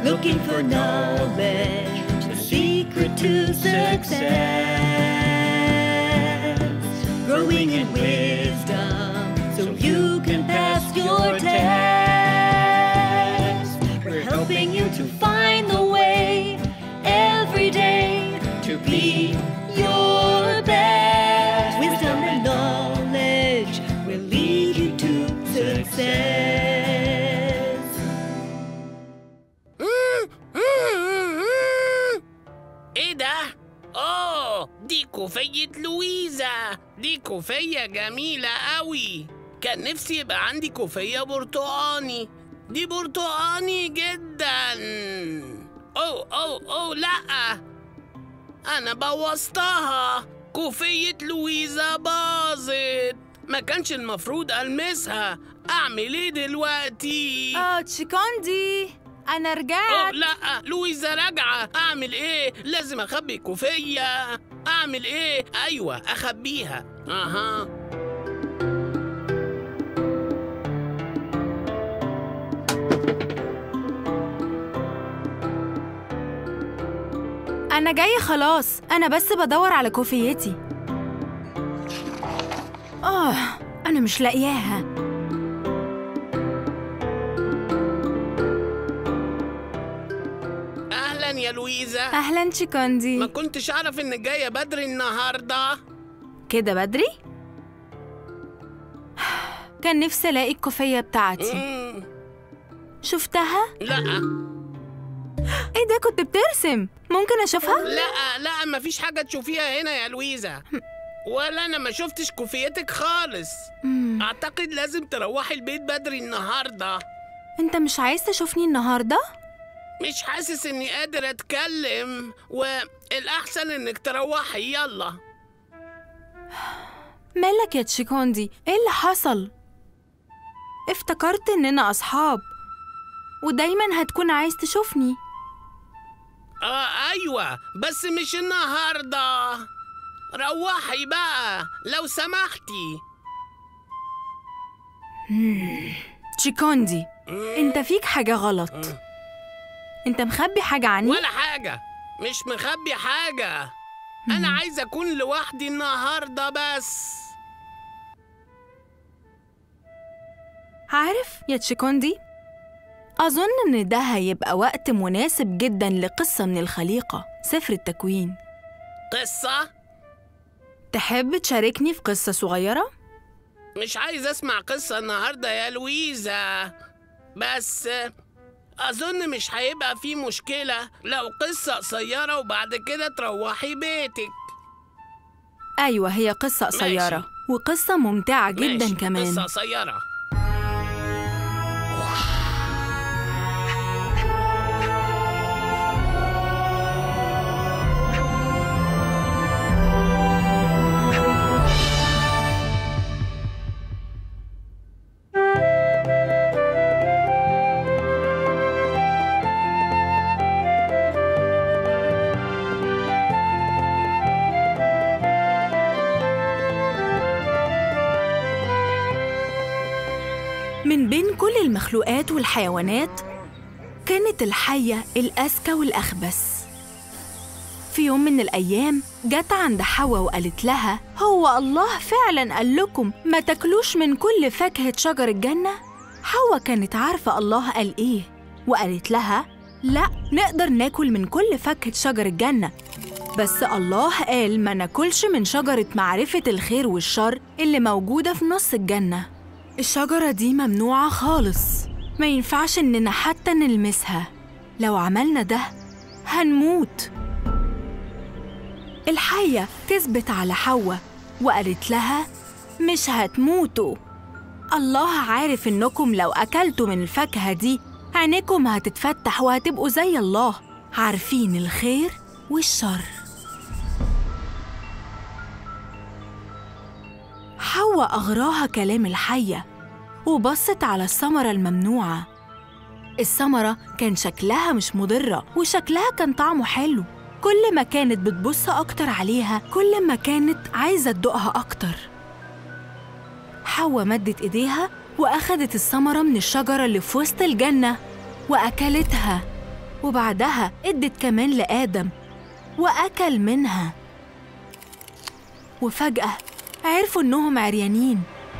looking for knowledge, the secret to success, growing in wisdom so you can pass your test. We're helping you to find the way every day to be your best. Wisdom and knowledge will lead you to success. ايه ده؟ اوه، دي كوفية لويزا. دي كوفية جميلة قوي. كان نفسي يبقى عندي كوفية برتقاني. دي برتقاني جدا. اوه لا، انا بوظتها. كوفية لويزا باظت. ما كانش المفروض ألمسها. اعمل ايه دلوقتي؟ تشيكوندي، انا رجعت. لا، لويزا راجعة. اعمل ايه؟ لازم اخبي كوفية. اعمل ايه؟ ايوه، اخبيها. انا جاية خلاص، انا بس بدور على كوفيتي. انا مش لاقياها. اهلا يا لويزا. اهلا تشيكوندي. ما كنتش اعرف انك جاية بدري النهاردة. كده بدري؟ كان نفسي الاقي الكوفية بتاعتي. شفتها؟ لا. ايه ده، كنت بترسم؟ ممكن اشوفها؟ لا، مفيش حاجة تشوفيها هنا يا لويزا. ولا انا ما شفتش كوفيتك خالص. اعتقد لازم تروحي البيت بدري النهاردة. انت مش عايز تشوفني النهاردة؟ مش حاسس اني قادر اتكلم، والاحسن انك تروحي. يلا. مالك يا تشيكوندي؟ ايه اللي حصل؟ افتكرت اننا اصحاب ودايما هتكون عايز تشوفني. ايوه، بس مش النهارده. روحي بقى لو سمحتي. تشيكوندي، انت فيك حاجة غلط. انت مخبي حاجة عني؟ ولا حاجة، مش مخبي حاجة. انا عايز اكون لوحدي النهارده بس. عارف يا تشيكوندي، أظن إن ده هيبقى وقت مناسب جداً لقصة من الخليقة، سفر التكوين. قصة؟ تحب تشاركني في قصة صغيرة؟ مش عايز أسمع قصة النهاردة يا لويزا، بس أظن مش هيبقى في مشكلة لو قصة قصيرة وبعد كده تروحي بيتك. أيوة، هي قصة قصيرة. ماشي. وقصة ممتعة جداً ماشي. كمان. قصة قصيرة. من بين كل المخلوقات والحيوانات كانت الحية الأذكى والأخبث. في يوم من الأيام جت عند حواء وقالت لها: هو الله فعلاً قال لكم ما تاكلوش من كل فاكهة شجر الجنة؟ حواء كانت عارفة الله قال إيه، وقالت لها: لا، نقدر ناكل من كل فاكهة شجر الجنة، بس الله قال ما ناكلش من شجرة معرفة الخير والشر اللي موجودة في نص الجنة. الشجرة دي ممنوعة خالص، ما ينفعش إننا حتى نلمسها. لو عملنا ده هنموت. الحية كذبت على حواء وقالت لها: مش هتموتوا، الله عارف إنكم لو أكلتوا من الفاكهة دي عينيكم هتتفتح وهتبقوا زي الله، عارفين الخير والشر. حواء أغراها كلام الحية وبصت على الثمرة الممنوعة. الثمرة كان شكلها مش مضرة وشكلها كان طعمه حلو. كل ما كانت بتبص أكتر عليها كل ما كانت عايزة تدوقها أكتر. حواء مدت إيديها وأخدت الثمرة من الشجرة اللي في وسط الجنة وأكلتها، وبعدها ادت كمان لآدم وأكل منها. وفجأة عرفوا إنهم عريانين.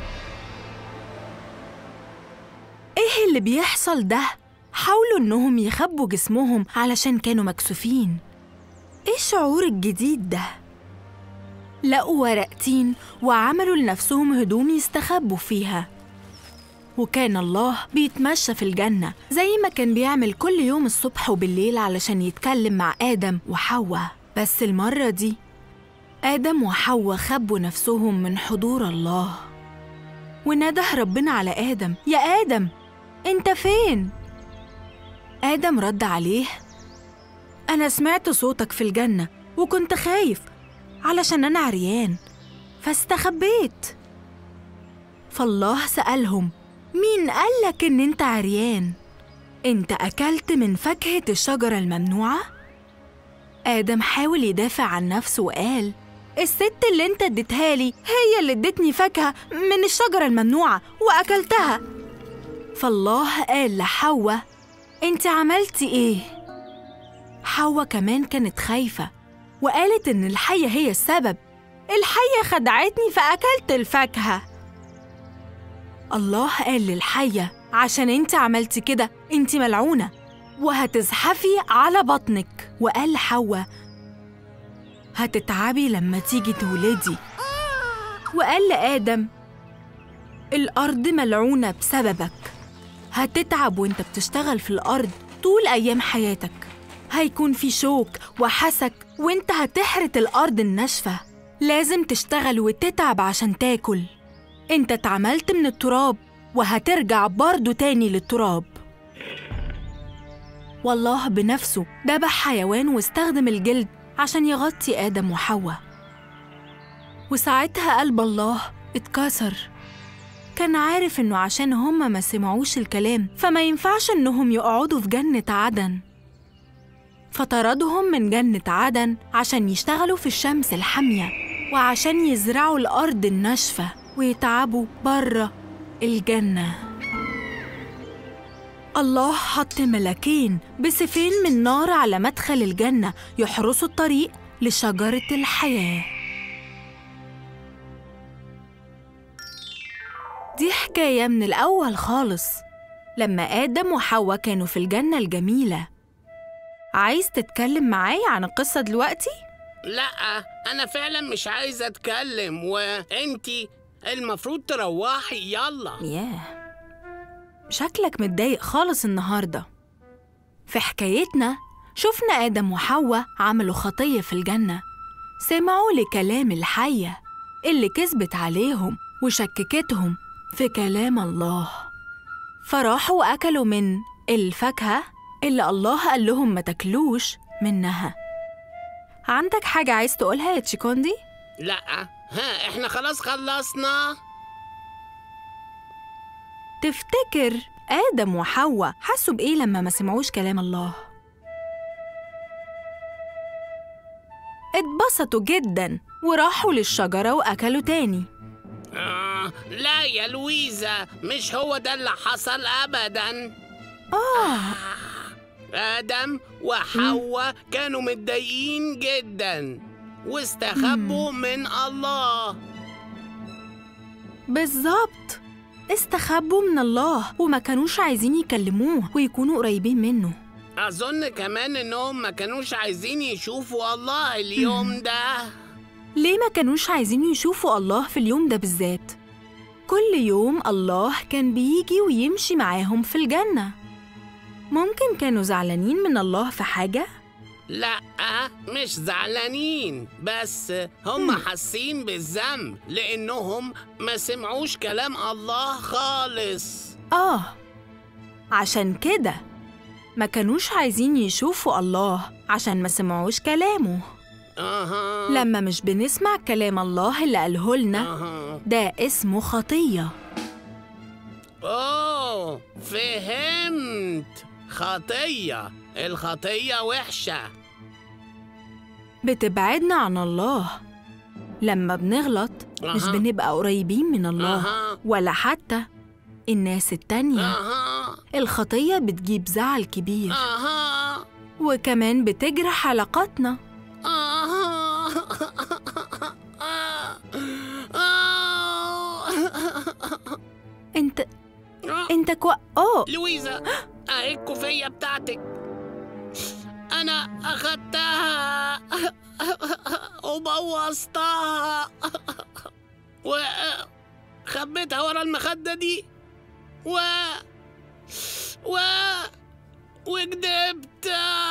إيه اللي بيحصل ده؟ حاولوا إنهم يخبوا جسمهم علشان كانوا مكسوفين. إيه الشعور الجديد ده؟ لقوا ورقتين وعملوا لنفسهم هدوم يستخبوا فيها. وكان الله بيتمشى في الجنة زي ما كان بيعمل كل يوم الصبح وبالليل علشان يتكلم مع آدم وحواء. بس المرة دي آدم وحواء خبوا نفسهم من حضور الله. ونده ربنا على آدم: يا آدم، أنت فين؟ آدم رد عليه: أنا سمعت صوتك في الجنة وكنت خايف علشان أنا عريان فاستخبيت. فالله سألهم: مين قالك إن أنت عريان؟ أنت أكلت من فاكهة الشجرة الممنوعة؟ آدم حاول يدافع عن نفسه وقال: الست اللي أنت اديتها لي هي اللي ادتني فاكهة من الشجرة الممنوعة وأكلتها. فالله قال لحواء: أنت عملتي إيه؟ حواء كمان كانت خايفة وقالت إن الحية هي السبب. الحية خدعتني فأكلت الفاكهة. الله قال للحية: عشان أنت عملتي كده أنت ملعونة وهتزحفي على بطنك. وقال لحواء: هتتعبي لما تيجي تولدي. وقال لآدم: الأرض ملعونة بسببك، هتتعب وانت بتشتغل في الأرض طول أيام حياتك. هيكون في شوك وحسك وانت هتحرث الأرض الناشفة. لازم تشتغل وتتعب عشان تاكل. انت اتعملت من التراب وهترجع برضو تاني للتراب. والله بنفسه ذبح حيوان واستخدم الجلد عشان يغطي آدم وحواء. وساعتها قلب الله اتكسر. كان عارف إنه عشان هما ما سمعوش الكلام فما ينفعش إنهم يقعدوا في جنة عدن، فطردهم من جنة عدن عشان يشتغلوا في الشمس الحامية وعشان يزرعوا الأرض الناشفة ويتعبوا برا الجنة. الله حط ملكين بسيفين من نار على مدخل الجنة يحرسوا الطريق لشجرة الحياة. دي حكاية من الأول خالص لما آدم وحواء كانوا في الجنة الجميلة. عايز تتكلم معايا عن القصة دلوقتي؟ لا، أنا فعلا مش عايز أتكلم، وإنتي المفروض تروحي. يلا. ياه، شكلك متضايق خالص النهاردة. في حكايتنا شفنا آدم وحواء عملوا خطية في الجنة، سمعوا لكلام الحية اللي كذبت عليهم وشككتهم في كلام الله، فراحوا وأكلوا من الفاكهة اللي الله قال لهم ما تاكلوش منها. عندك حاجة عايز تقولها يا تشيكوندي؟ لا، إحنا خلاص خلصنا. تفتكر آدم وحواء حسوا بإيه لما ما سمعوش كلام الله؟ اتبسطوا جداً وراحوا للشجرة وأكلوا تاني. لا يا لويزا، مش هو ده اللي حصل أبداً. آدم وحواء كانوا متضايقين جداً واستخبوا من الله. بالظبط، استخبوا من الله وما كانوش عايزين يكلموه ويكونوا قريبين منه. أظن كمان إنهم ما كانوش عايزين يشوفوا الله اليوم ده. ليه ما كانوش عايزين يشوفوا الله في اليوم ده بالذات؟ كل يوم الله كان بيجي ويمشي معاهم في الجنة. ممكن كانوا زعلانين من الله في حاجة؟ لا، مش زعلانين، بس هم حاسين بالذنب لأنهم ما سمعوش كلام الله خالص. عشان كده ما كانوش عايزين يشوفوا الله عشان ما سمعوش كلامه. لما مش بنسمع كلام الله اللي قاله لنا ده اسمه خطية. فهمت. خطية. الخطية وحشة، بتبعدنا عن الله. لما بنغلط مش بنبقى قريبين من الله ولا حتى الناس التانية. الخطية بتجيب زعل كبير. وكمان بتجرح علاقاتنا. انت لويزا، اهي الكوفية بتاعتك. انا اخدتها وبوظتها وخبيتها ورا المخدة دي وكدبت.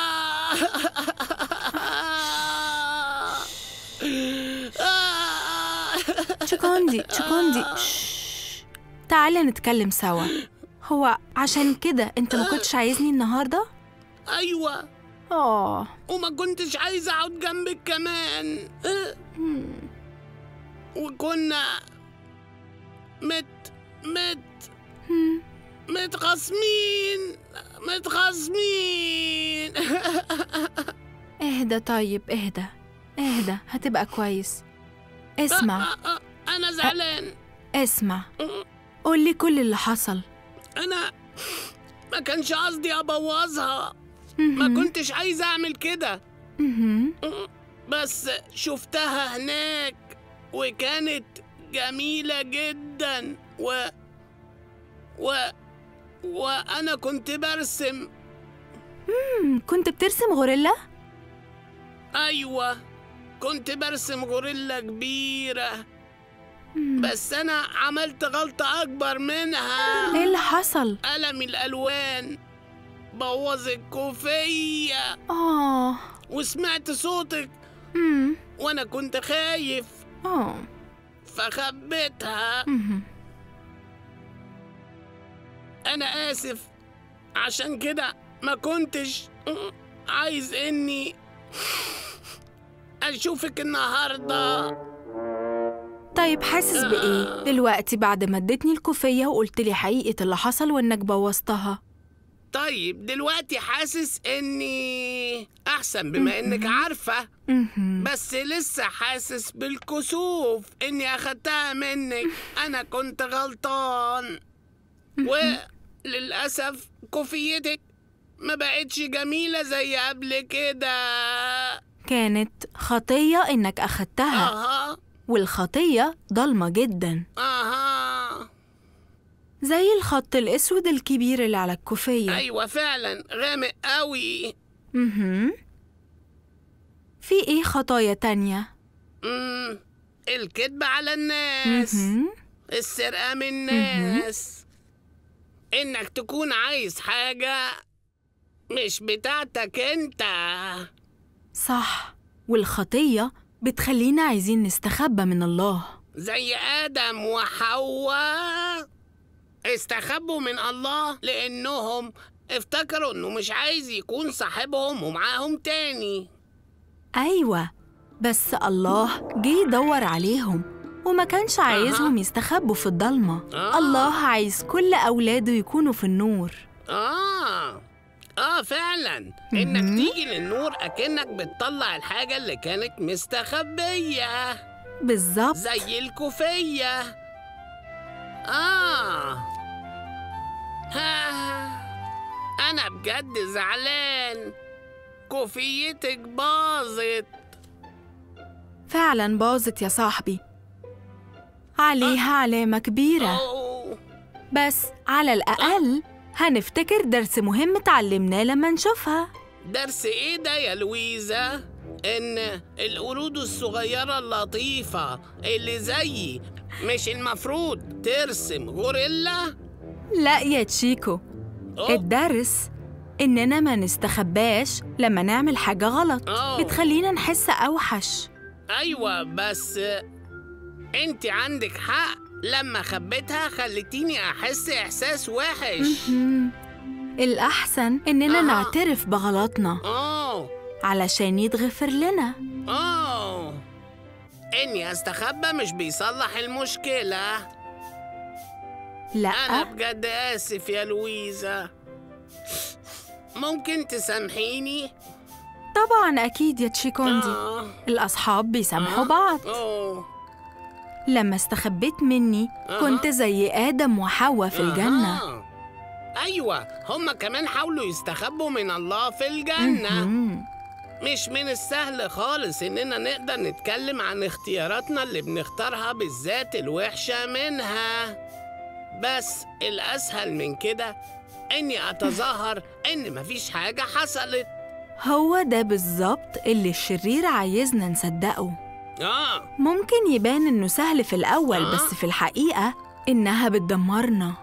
تشيكوندي تعالى نتكلم سوا. هو عشان كده انت ما كنتش عايزني النهارده؟ ايوه، وما كنتش عايز اقعد جنبك كمان. وكنا متخاصمين. اهدى طيب، اهدى هتبقى كويس. اسمع، انا زعلان. اسمع، قولي كل اللي حصل. انا ما كانش قصدي ابوظها، ما كنتش عايز اعمل كده. بس شفتها هناك وكانت جميلة جدا وانا كنت برسم. كنت بترسم غوريلا؟ ايوه، كنت برسم غوريلا كبيرة. بس انا عملت غلطة اكبر منها. ايه اللي حصل؟ قلم الالوان بوظ الكوفية. وسمعت صوتك وانا كنت خايف فخبيتها. انا اسف، عشان كده ما كنتش عايز اني اشوفك النهارده. طيب حاسس بايه دلوقتي بعد ما اديتني الكوفية وقلت لي حقيقة اللي حصل وانك بوظتها؟ طيب دلوقتي حاسس اني احسن بما انك عارفة. بس لسه حاسس بالكسوف اني اخدتها منك. انا كنت غلطان. وللأسف كوفيتك ما بقتش جميلة زي قبل كده. كانت خطية انك اخدتها. والخطية ضلمة جدا. زي الخط الاسود الكبير اللي على الكوفية. ايوه فعلا، غامق قوي. في ايه خطايا تانية؟ الكذب على الناس. السرقة من الناس. انك تكون عايز حاجة مش بتاعتك انت. صح، والخطية بتخلينا عايزين نستخبى من الله. زي آدم وحواء استخبوا من الله لأنهم افتكروا إنه مش عايز يكون صاحبهم ومعاهم تاني. أيوة، بس الله جه يدور عليهم وما كانش عايزهم يستخبوا في الضلمة. الله عايز كل أولاده يكونوا في النور. فعلا. إنك تيجي للنور أكنك بتطلع الحاجة اللي كانت مستخبية. بالظبط، زي الكوفية. أنا بجد زعلان. كوفيتك باظت. فعلا باظت يا صاحبي، عليها علامة كبيرة. بس على الأقل هنفتكر درس مهم اتعلمناه لما نشوفها. درس ايه ده يا لويزا؟ ان القرود الصغيرة اللطيفة اللي زيي مش المفروض ترسم غوريلا؟ لا يا تشيكو، الدرس إننا ما نستخباش لما نعمل حاجة غلط. بتخلينا نحس أوحش. أيوة، بس انت عندك حق. لما خبيتها خلتيني أحس إحساس وحش. الأحسن إننا نعترف بغلطنا علشان يتغفر لنا. إني أستخبى مش بيصلح المشكلة. لا، أنا بجد آسف يا لويزا. ممكن تسامحيني؟ طبعا أكيد يا تشيكوندي. الأصحاب بيسامحوا بعض. لما استخبيت مني كنت زي آدم وحواء في الجنة. أيوة، هما كمان حاولوا يستخبوا من الله في الجنة. مش من السهل خالص إننا نقدر نتكلم عن اختياراتنا اللي بنختارها، بالذات الوحشة منها. بس الأسهل من كده إني أتظاهر إن مفيش حاجة حصلت. هو ده بالظبط اللي الشرير عايزنا نصدقه. ممكن يبان إنه سهل في الأول، بس في الحقيقة إنها بتدمرنا.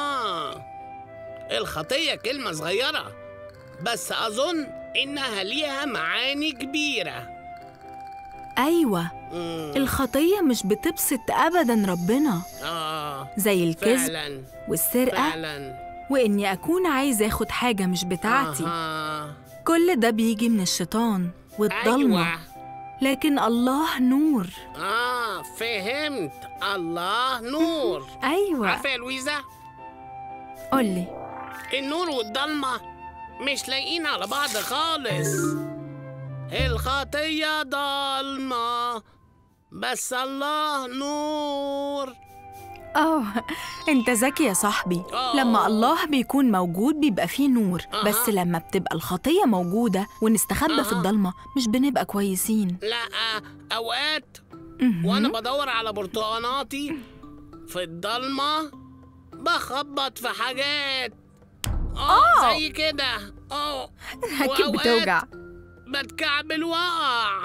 الخطية كلمة صغيرة، بس أظن إنها ليها معاني كبيرة. أيوة، الخطية مش بتبسط أبداً ربنا. زي الكذب فعلاً. والسرقة فعلاً. وإني أكون عايز أخد حاجة مش بتاعتي. كل ده بيجي من الشيطان والضلمة. أيوة. لكن الله نور. فهمت، الله نور. أيوة. عارفة يا لويزا، قولي. النور والضلمة مش لايقين على بعض خالص. الخطية ضلمة بس الله نور. انت ذكي يا صاحبي. لما الله بيكون موجود بيبقى فيه نور. بس لما بتبقى الخطية موجودة ونستخبى في الضلمة مش بنبقى كويسين. لا، أوقات وأنا بدور على برتقاناتي في الضلمة بخبط في حاجات زي كده. أكيد بتوجع. بتكعبل وقع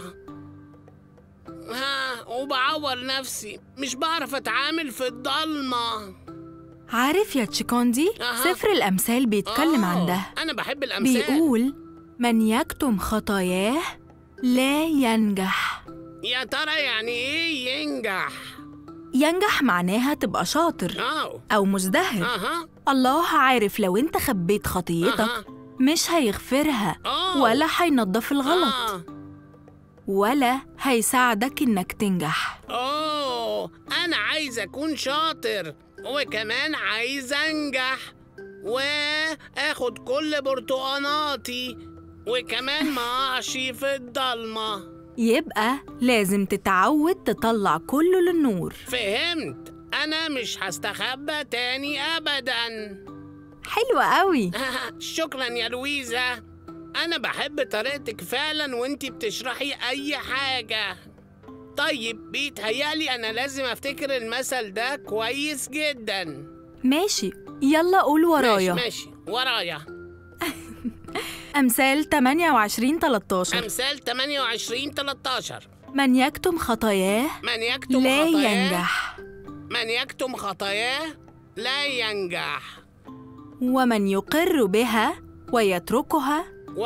وبعور نفسي، مش بعرف أتعامل في الضلمة. عارف يا تشيكوندي، سفر الأمثال بيتكلم عن ده. أنا بحب الأمثال. بيقول من يكتم خطاياه لا ينجح. يا ترى يعني إيه ينجح؟ ينجح معناها تبقى شاطر أو مزدهر. الله عارف لو انت خبيت خطيتك مش هيغفرها ولا هينضف الغلط ولا هيساعدك إنك تنجح. أنا عايز أكون شاطر وكمان عايز أنجح وآخد كل برتقاناتي وكمان ما أقعش في الضلمة. يبقى لازم تتعود تطلع كله للنور. فهمت، أنا مش هستخبى تاني أبداً. حلوة قوي. شكراً يا لويزا، أنا بحب طريقتك فعلاً وانتي بتشرحي أي حاجة. طيب بيتهيألي أنا لازم أفتكر المثل ده كويس جداً. ماشي، يلا قول ورايا. ماشي ورايا. أمثال 28:13. أمثال 28:13. من يكتم خطاياه لا ينجح. من يكتم خطاياه لا ينجح. ومن يقر بها ويتركها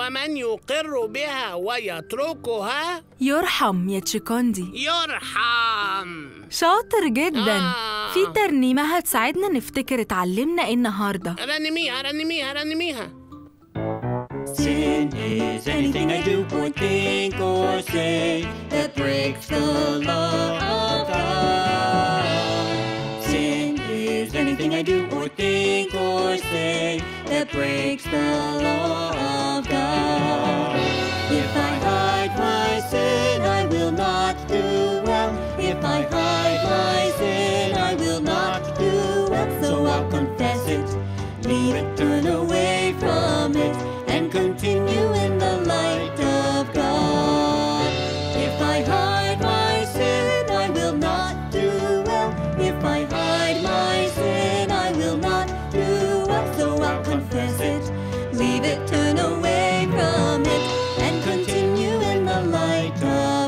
يرحم. يا تشيكوندي، يرحم. شاطر جدا. في ترنيمة هتساعدنا نفتكر اتعلمنا النهاردة. رنميها. Sin is anything I do or think or say that breaks the law of God. Sin is anything I do or think or say that breaks the law of God. If I hide my sin, I will not do well. If I hide my sin, I will not do well. So I'll confess it, leave it, turn away from it, and continue in the light of God. If I hide my sin, I will not do well. If I hide my sin, I will not do well. So I'll confess it, leave it, turn away from it, and continue in the light of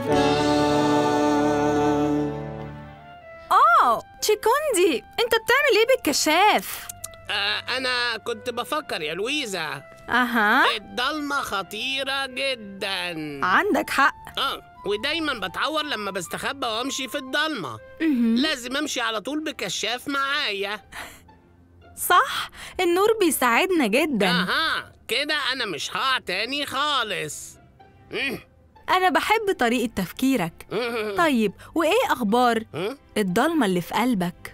God. تشيكوندي، انت بتعمل ايه بالكشاف؟ أنا كنت بفكر يا لويزا. الضلمة خطيرة جدا. عندك حق. ودايما بتعور لما بستخبى وامشي في الضلمة. لازم امشي على طول بكشاف معايا. صح، النور بيساعدنا جدا. كده انا مش هقع تاني خالص. انا بحب طريقة تفكيرك. طيب وايه اخبار الضلمة اللي في قلبك؟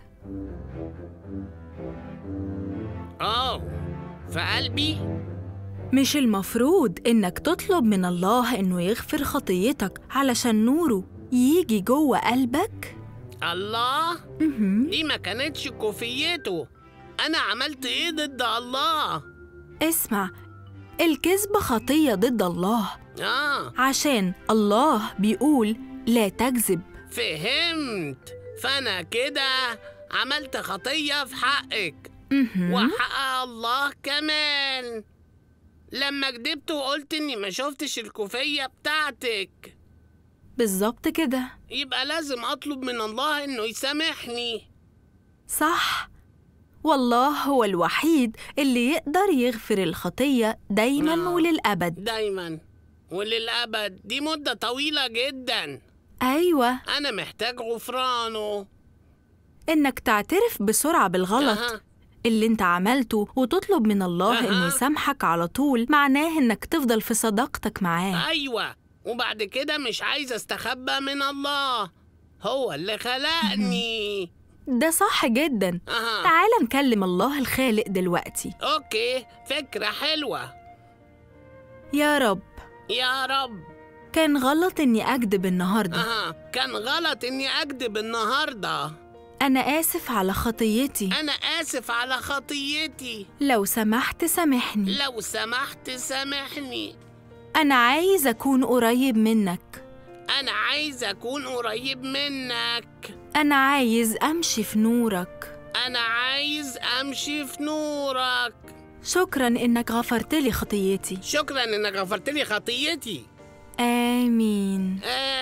في قلبي؟ مش المفروض إنك تطلب من الله إنه يغفر خطيتك علشان نوره يجي جوه قلبك؟ الله؟ دي ما كانتش كوفيته. أنا عملت إيه ضد الله؟ اسمع، الكذب خطية ضد الله، عشان الله بيقول لا تكذب. فهمت. فأنا كده عملت خطية في حقك وحق الله كمان لما كدبت وقلت إني ما شفتش الكوفية بتاعتك. بالظبط كده. يبقى لازم أطلب من الله إنه يسامحني. صح، والله هو الوحيد اللي يقدر يغفر الخطية دايماً وللأبد. دايماً وللأبد، دي مدة طويلة جداً. أيوة، أنا محتاج غفرانه. إنك تعترف بسرعة بالغلط اللي انت عملته وتطلب من الله إنه يسامحك على طول، معناه إنك تفضل في صداقتك معاه. أيوة، وبعد كده مش عايز أستخبى من الله، هو اللي خلقني. ده صح جدا. تعال نكلم الله الخالق دلوقتي. أوكي، فكرة حلوة. يا رب، يا رب، كان غلط إني أكذب النهاردة. كان غلط إني أكذب النهاردة. أنا آسف على خطيتي. أنا آسف على خطيتي. لو سمحت سامحني. لو سمحت سامحني. أنا عايز أكون قريب منك. أنا عايز أكون قريب منك. أنا عايز أمشي في نورك. أنا عايز أمشي في نورك. شكراً إنك غفرت لي خطيتي. شكراً إنك غفرت لي خطيتي. آمين.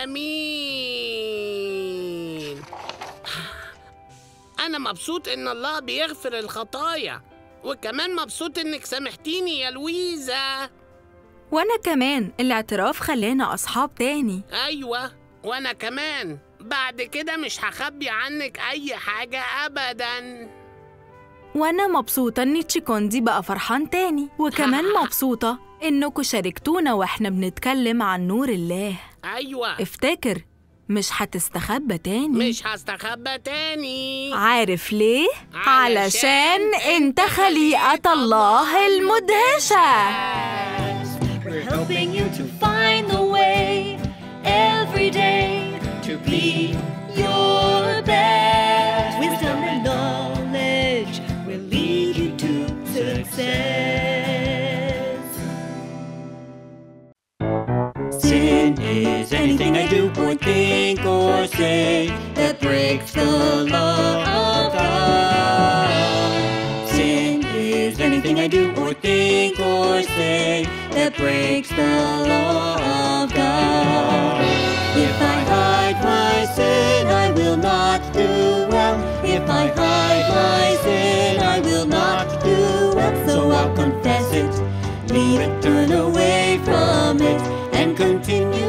آمين. أنا مبسوط إن الله بيغفر الخطايا، وكمان مبسوط إنك سامحتيني يا لويزا. وأنا كمان الاعتراف خلانا أصحاب تاني. أيوة، وأنا كمان بعد كده مش هخبي عنك أي حاجة أبداً. وأنا مبسوطة إن تشيكوندي بقى فرحان تاني، وكمان مبسوطة إنكوا شاركتونا وإحنا بنتكلم عن نور الله. أيوة، افتكر، مش هتستخبى تاني. مش هستخبى تاني. عارف ليه؟ علشان انت خليقة الله المدهشة. We're helping you to find the way every day to be your best. Wisdom and knowledge will lead you to success. Sin is anything I do or think or say that breaks the law of God. Sin is anything I do or think or say that breaks the law of God. If I hide my sin, I will not do well. If I hide my sin, I will not do well. So I'll confess it, leave it, turn away from it, and continue